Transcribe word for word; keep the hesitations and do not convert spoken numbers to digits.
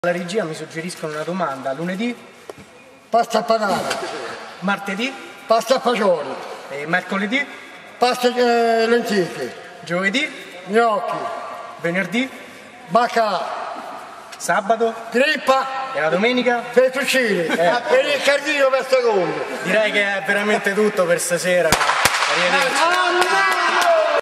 La regia mi suggeriscono una domanda. Lunedì? Pasta a patate. Martedì? Pasta a fagioli. E mercoledì? Pasta e lenticchie. Giovedì? Gnocchi. Venerdì? Baccalà. Sabato? Trippa. E la domenica? Fettuccini. Eh. E il cardino per secondo. Direi che è veramente tutto per stasera. Arrivederci.